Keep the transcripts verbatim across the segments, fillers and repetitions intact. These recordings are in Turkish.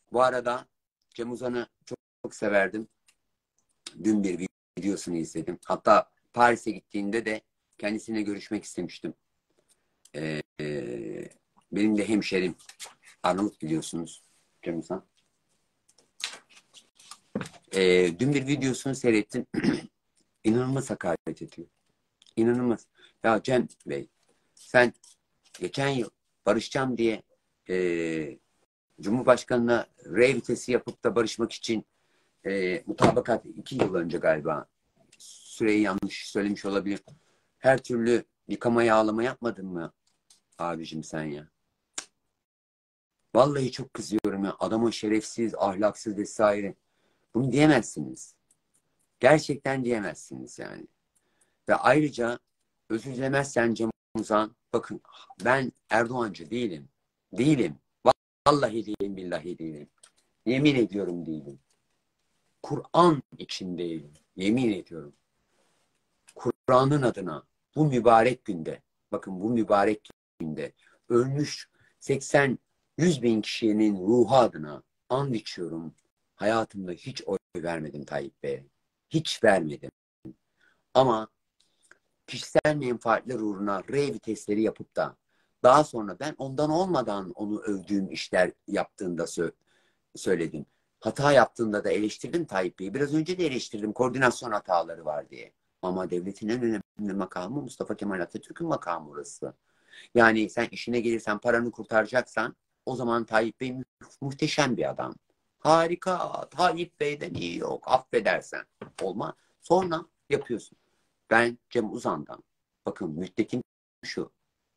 Bu arada Cem Uzan'ı çok, çok severdim. Dün bir videosunu izledim. Hatta Paris'e gittiğinde de kendisiyle görüşmek istemiştim. Ee, e, benim de hemşerim Arnavut biliyorsunuz Cem Uzan. Ee, dün bir videosunu seyrettim. İnanılmaz hakaret ediyor. İnanılmaz. Ya Cem Bey, sen geçen yıl barışacağım diye e, Cumhurbaşkanı'na R vitesi yapıp da barışmak için e, mutabakat iki yıl önce galiba, süreyi yanlış söylemiş olabilir. Her türlü yıkama yağlama yapmadın mı abicim sen ya? Vallahi çok kızıyorum ya. Adama şerefsiz, ahlaksız vesaire. Bunu diyemezsiniz. Gerçekten diyemezsiniz yani. Ve ayrıca özür dilemezsen Cem Uzan, bakın ben Erdoğancı değilim. Değilim. Vallahi değilim, billahi değilim. Yemin ediyorum değilim. Kur'an içindeyim. Yemin ediyorum. Kur'an'ın adına bu mübarek günde, bakın bu mübarek günde ölmüş seksen yüz bin kişinin ruhu adına and içiyorum. Hayatımda hiç oy vermedim Tayyip Bey'e. Hiç vermedim. Ama kişisel menfaatler uğruna R vitesleri yapıp da daha sonra ben ondan olmadan onu övdüğüm işler yaptığında sö söyledim. Hata yaptığında da eleştirdim Tayyip Bey'i. Biraz önce de eleştirdim. Koordinasyon hataları var diye. Ama devletin en önemli makamı Mustafa Kemal Atatürk'ün makamı orası. Yani sen işine gelirsen, paranı kurtaracaksan o zaman Tayyip Bey mu muhteşem bir adam. Harika. Tayyip Bey'den iyi yok. Affedersen. Olma. Sonra yapıyorsun. Ben Cem Uzan'dan, bakın müddetim şu.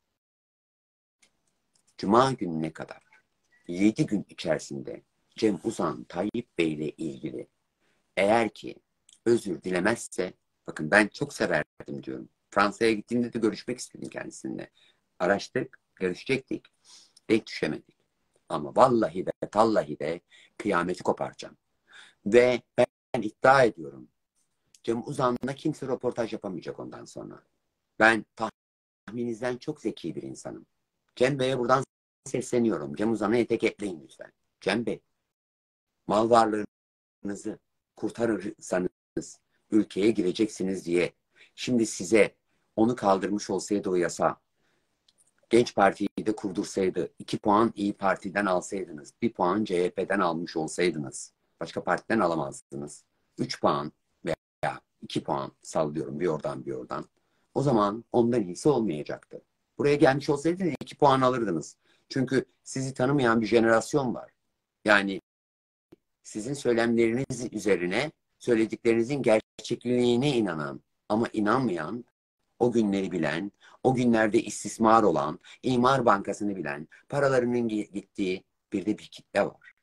Cuma gününe kadar yedi gün içerisinde Cem Uzan Tayyip Bey ile ilgili eğer ki özür dilemezse, bakın ben çok severdim diyorum. Fransa'ya gittiğimde de görüşmek istedim kendisiyle. Araştık, görüşecektik. Denk düşemedik. Ama vallahi de tallahi de kıyameti koparacağım. Ve ben iddia ediyorum. Cem Uzan'la kimse röportaj yapamayacak ondan sonra. Ben tahmininizden çok zeki bir insanım. Cem Bey'e buradan sesleniyorum. Cem Uzan'ı etiketleyin lütfen. Cem Bey, mal varlığınızı kurtarırsanız ülkeye gireceksiniz diye şimdi size onu kaldırmış olsaydı o yasa, Genç Parti'yi de kurdursaydı, iki puan İyi Parti'den alsaydınız, bir puan C H P'den almış olsaydınız, başka partiden alamazdınız. Üç puan veya iki puan sallıyorum bir oradan bir oradan. O zaman ondan iyisi olmayacaktı. Buraya gelmiş olsaydınız iki puan alırdınız. Çünkü sizi tanımayan bir jenerasyon var. Yani sizin söylemleriniz üzerine söylediklerinizin gerçekliğine inanan ama inanmayan, o günleri bilen, o günlerde istismar olan, İmar Bankası'nı bilen, paralarının gittiği bir de bir kitle var.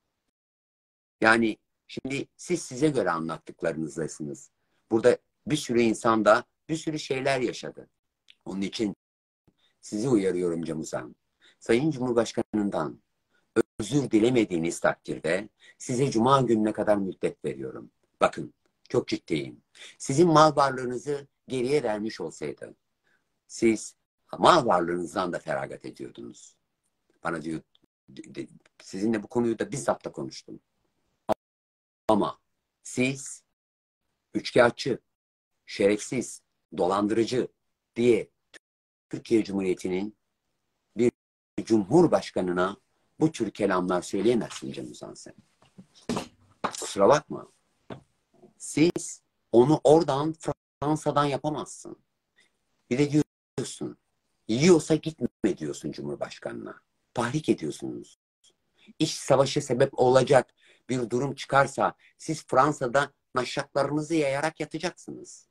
Yani şimdi siz size göre anlattıklarınızdasınız. Burada bir sürü insan da bir sürü şeyler yaşadı. Onun için sizi uyarıyorum Cem Uzan. Sayın Cumhurbaşkanı'ndan özür dilemediğiniz takdirde size Cuma gününe kadar müddet veriyorum. Bakın çok ciddiyim. Sizin mal varlığınızı geriye vermiş olsaydı siz mal varlığınızdan da feragat ediyordunuz. Bana diyor, sizinle bu konuyu da bizzat da konuştum. Ama siz üçkağıtçı, şerefsiz, dolandırıcı diye Türkiye Cumhuriyeti'nin bir cumhurbaşkanına bu tür kelamlar söyleyemezsin Cem Uzan sen. Kusura bakma. Siz onu oradan Fransa'dan yapamazsın. Bir de diyorsun, yiyorsa gitme diyorsun Cumhurbaşkanı'na. Tahrik ediyorsunuz. İç savaşı sebep olacak bir durum çıkarsa siz Fransa'da naşaklarınızı yayarak yatacaksınız.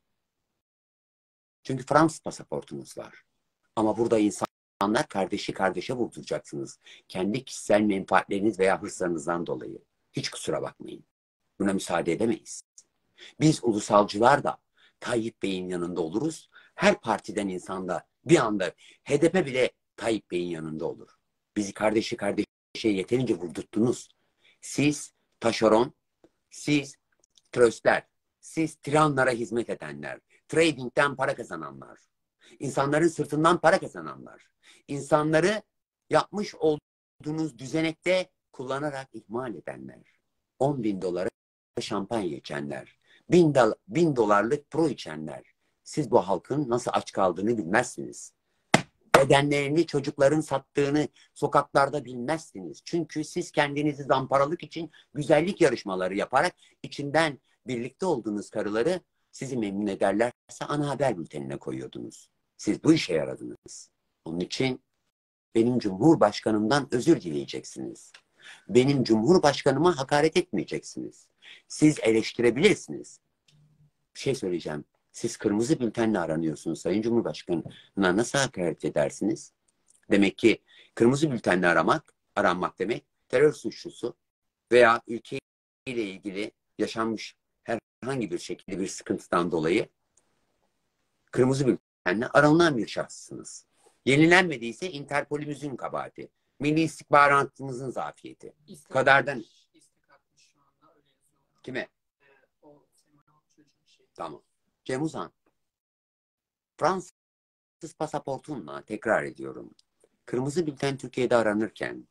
Çünkü Fransız pasaportunuz var. Ama burada insanlar kardeşi kardeşe vurduracaksınız. Kendi kişisel menfaatleriniz veya hırslarınızdan dolayı. Hiç kusura bakmayın. Buna müsaade edemeyiz. Biz ulusalcılar da Tayyip Bey'in yanında oluruz. Her partiden insan da bir anda H D P bile Tayyip Bey'in yanında olur. Bizi kardeşi kardeşe yeterince vurdurttunuz. Siz taşeron, siz tröstler, siz tiranlara hizmet edenler, tradingten para kazananlar, insanların sırtından para kazananlar, insanları yapmış olduğunuz düzenekte kullanarak ihmal edenler, on bin dolara şampanya içenler, bin, do bin dolarlık pro içenler, siz bu halkın nasıl aç kaldığını bilmezsiniz. Bedenlerini çocukların sattığını sokaklarda bilmezsiniz. Çünkü siz kendinizi zamparalık için güzellik yarışmaları yaparak içinden birlikte olduğunuz karıları sizi memnun ederlerse ana haber bültenine koyuyordunuz. Siz bu işe yaradınız. Onun için benim Cumhurbaşkanımdan özür dileyeceksiniz. Benim Cumhurbaşkanıma hakaret etmeyeceksiniz. Siz eleştirebilirsiniz. Bir şey söyleyeceğim. Siz kırmızı bültenle aranıyorsunuz. Sayın Cumhurbaşkanı'na nasıl hakaret edersiniz? Demek ki kırmızı bültenle aramak, aranmak demek terör suçlusu veya ülkeyle ilgili yaşanmış herhangi bir şekilde bir sıkıntıdan dolayı kırmızı bültenle aranılan bir şahsısınız. Yenilenmediyse Interpol'ümüzün kabahati. Milli İstihbaratımızın zafiyeti. İstek Kaderden... atmış, istek atmış şu anda, öyle yazıyorlar. Kime? Ee, o Sema çocuğun şey. Tamam. Cem Uzan. Fransız pasaportunla tekrar ediyorum. Kırmızı bülten Türkiye'de aranırken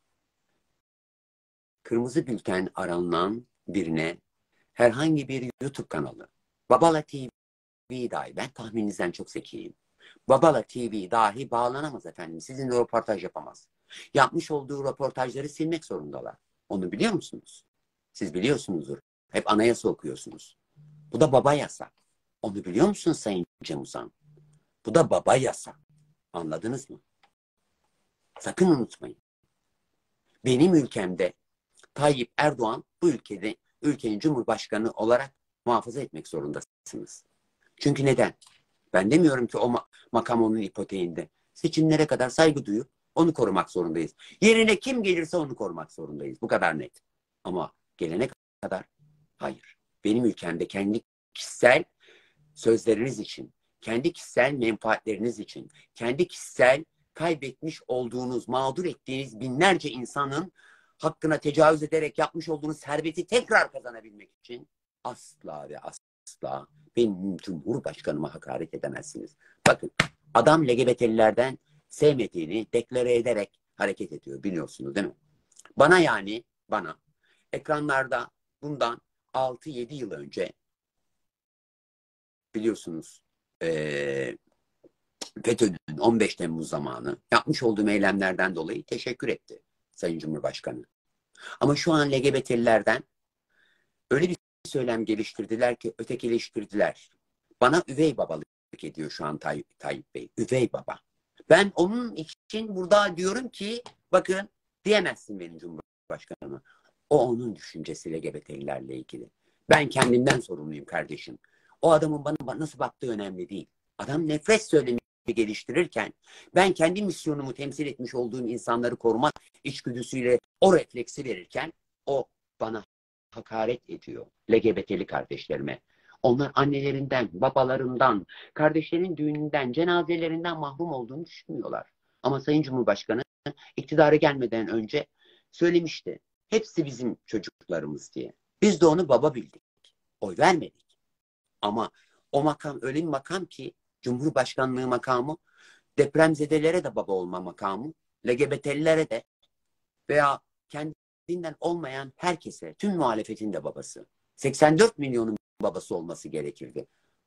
kırmızı bülten aranılan birine herhangi bir YouTube kanalı, Babala T V dahi, ben tahmininizden çok zekiyim. Babala T V dahi bağlanamaz efendim. Sizinle röportaj yapamaz. Yapmış olduğu röportajları silmek zorundalar. Onu biliyor musunuz? Siz biliyorsunuzdur. Hep anayasa okuyorsunuz. Bu da baba yasa. Onu biliyor musunuz Sayın Cem Uzan? Bu da baba yasa. Anladınız mı? Sakın unutmayın. Benim ülkemde Tayyip Erdoğan bu ülkede ülkenin cumhurbaşkanı olarak muhafaza etmek zorundasınız. Çünkü neden? Ben demiyorum ki o ma makam onun ipoteğinde. Seçimlere kadar saygı duyup onu korumak zorundayız. Yerine kim gelirse onu korumak zorundayız. Bu kadar net. Ama gelene kadar hayır. Benim ülkemde kendi kişisel sözleriniz için, kendi kişisel menfaatleriniz için, kendi kişisel kaybetmiş olduğunuz, mağdur ettiğiniz binlerce insanın hakkına tecavüz ederek yapmış olduğunuz serveti tekrar kazanabilmek için asla ve asla benim Cumhurbaşkanıma hakaret edemezsiniz. Bakın, adam L G B T'lilerden sevmediğini deklare ederek hareket ediyor, biliyorsunuz değil mi? Bana yani, bana ekranlarda bundan altı yedi yıl önce biliyorsunuz e, FETÖ'nün on beş Temmuz zamanı yapmış olduğum eylemlerden dolayı teşekkür etti Sayın Cumhurbaşkanı. Ama şu an L G B T'lilerden öyle bir söylem geliştirdiler ki ötekileştirdiler. Bana üvey babalık ediyor şu an Tay Tayyip Bey. Üvey baba. Ben onun için burada diyorum ki bakın, diyemezsin benim Cumhurbaşkanıma. O onun düşüncesi L G B T'lilerle ilgili. Ben kendimden sorumluyum kardeşim. O adamın bana nasıl baktığı önemli değil. Adam nefret söylemi geliştirirken ben kendi misyonumu temsil etmiş olduğum insanları koruma içgüdüsüyle o refleksi verirken o bana hakaret ediyor. L G B T'li kardeşlerime. Onlar annelerinden, babalarından, kardeşlerin düğününden, cenazelerinden mahrum olduğunu düşünmüyorlar. Ama Sayın Cumhurbaşkanı iktidara gelmeden önce söylemişti. Hepsi bizim çocuklarımız diye. Biz de onu baba bildik. Oy vermedik. Ama o makam öyle bir makam ki, Cumhurbaşkanlığı makamı, depremzedelere de baba olma makamı, L G B T'lilere de veya kendinden olmayan herkese, tüm muhalefetin de babası. seksen dört milyonun babası olması gerekirdi.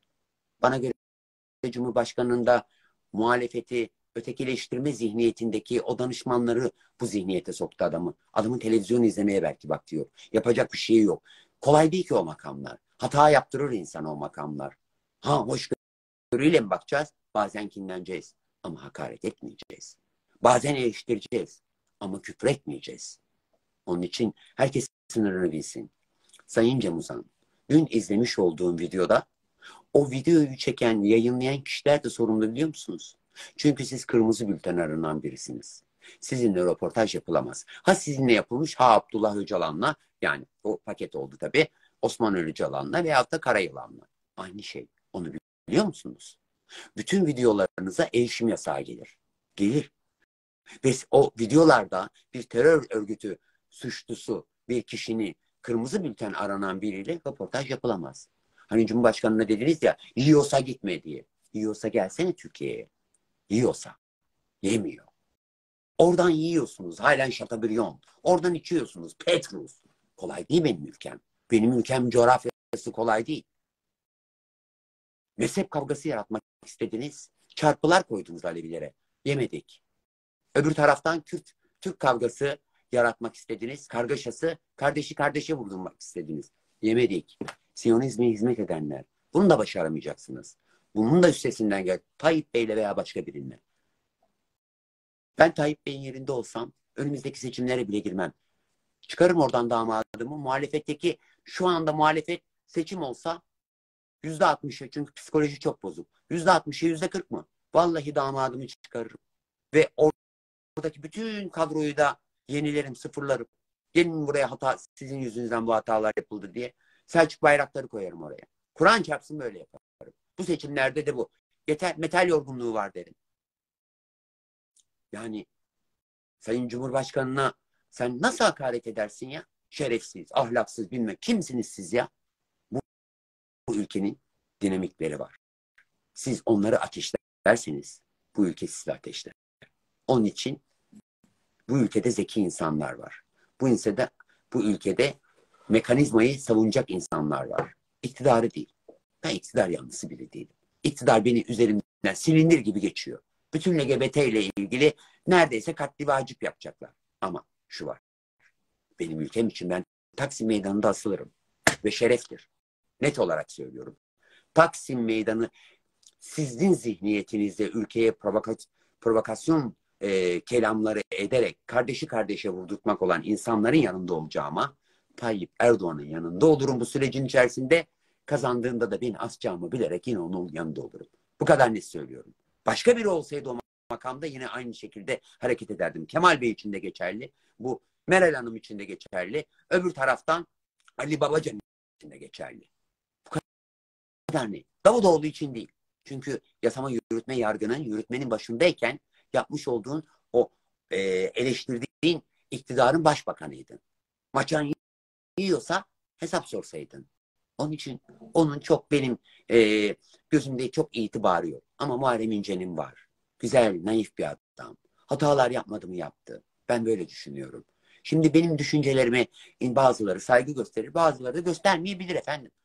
Bana göre Cumhurbaşkanı'nın da muhalefeti ötekileştirme zihniyetindeki o danışmanları bu zihniyete soktu adamı. Adamın televizyon izlemeye belki bak diyor. Yapacak bir şey yok. Kolay değil ki o makamlar. Hata yaptırır insan o makamlar. Ha, hoşgörüyle mi bakacağız? Bazen kinleneceğiz ama hakaret etmeyeceğiz. Bazen eleştireceğiz ama küfür etmeyeceğiz. Onun için herkes sınırını bilsin. Sayın Cem Uzan, dün izlemiş olduğum videoda o videoyu çeken, yayınlayan kişiler de sorumlu, biliyor musunuz? Çünkü siz kırmızı bülten aranan birisiniz. Sizinle röportaj yapılamaz. Ha sizinle yapılmış, ha Abdullah Öcalan'la, yani o paket oldu tabii, Osman Öcalan'la veyahut da Karayılan'la. Aynı şey. Onu biliyor musunuz? Bütün videolarınıza erişim yasağı gelir. Gelir. Ve o videolarda bir terör örgütü suçlusu bir kişinin kırmızı bülten aranan biriyle röportaj yapılamaz. Hani Cumhurbaşkanı'na dediniz ya, yiyorsa gitme diye. Yiyorsa gelsene Türkiye'ye. Yiyorsa. Yemiyor. Oradan yiyorsunuz. Halen Chateaubriand. Oradan içiyorsunuz. Petrus. Kolay değil benim ülkem. Benim ülkem coğrafyası kolay değil. Mezhep kavgası yaratmak istediniz. Çarpılar koydunuz Alevilere. Yemedik. Öbür taraftan Kürt, Türk kavgası yaratmak istediniz. Kargaşası, kardeşi kardeşe vurdurmak istediniz. Yemedik. Siyonizme hizmet edenler. Bunu da başaramayacaksınız. Bunun da üstesinden gel. Tayyip Bey'le veya başka birinle. Ben Tayyip Bey'in yerinde olsam önümüzdeki seçimlere bile girmem. Çıkarım oradan damadımı. Muhalefetteki şu anda muhalefet seçim olsa yüzde altmışı, çünkü psikoloji çok bozuk. Yüzde altmışı, yüzde kırk mı? Vallahi damadımı çıkarırım. Ve oradaki bütün kadroyu da yenilerim, sıfırlarım. Gelin buraya, hata sizin yüzünüzden bu hatalar yapıldı diye. Selçuk bayrakları koyarım oraya. Kur'an çarpsın böyle yaparım. Bu seçimlerde de bu. Yeter, metal yorgunluğu var derim. Yani Sayın Cumhurbaşkanı'na sen nasıl hakaret edersin ya? Şerefsiz, ahlaksız, bilmem kimsiniz siz ya? Bu, bu ülkenin dinamikleri var. Siz onları ateşlerseniz bu ülke sizi ateşler. Onun için bu ülkede zeki insanlar var. Bu ülkede, bu ülkede mekanizmayı savunacak insanlar var. İktidarı değil. Ben iktidar yanlısı biri değilim. İktidar beni üzerimden silindir gibi geçiyor. Bütün L G B T ile ilgili neredeyse katli vacip yapacaklar. Ama şu var. Benim ülkem için ben Taksim Meydanı'nda asılırım. Ve şereftir. Net olarak söylüyorum. Taksim Meydanı sizin zihniyetinizde ülkeye provoka provokasyon e, kelamları ederek kardeşi kardeşe vurdurtmak olan insanların yanında olacağıma Tayyip Erdoğan'ın yanında olurum bu sürecin içerisinde. Kazandığında da beni asacağımı bilerek yine onun yanında olurum. Bu kadar net söylüyorum. Başka biri olsaydı o makamda yine aynı şekilde hareket ederdim. Kemal Bey için de geçerli. Bu Meral Hanım için de geçerli. Öbür taraftan Ali Babacan için de geçerli. Bu kadar net. Davutoğlu için değil. Çünkü yasama, yürütme, yargının yürütmenin başındayken yapmış olduğun o e, eleştirdiğin iktidarın başbakanıydın. Maçan yiyorsa hesap sorsaydın. Onun için onun çok benim e, gözümde çok itibarı yok. Ama Muharrem İnce'nin var. Güzel, naif bir adam. Hatalar yapmadı mı yaptı. Ben böyle düşünüyorum. Şimdi benim düşüncelerime bazıları saygı gösterir, bazıları da göstermeyebilir efendim.